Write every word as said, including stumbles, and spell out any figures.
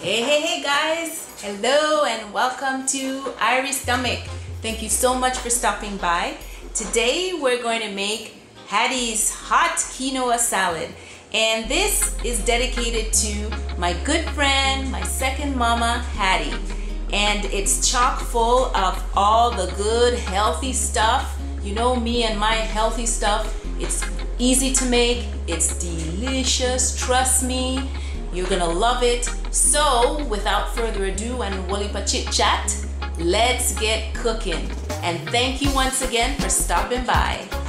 Hey, hey, hey guys! Hello and welcome to Irish Stomach. Thank you so much for stopping by. Today we're going to make Hattie's hot quinoa salad. And this is dedicated to my good friend, my second mama, Hattie. And it's chock full of all the good, healthy stuff. You know me and my healthy stuff. It's easy to make, it's delicious, trust me. You're gonna love it. So without further ado and walipa chit chat, let's get cooking. And thank you once again for stopping by.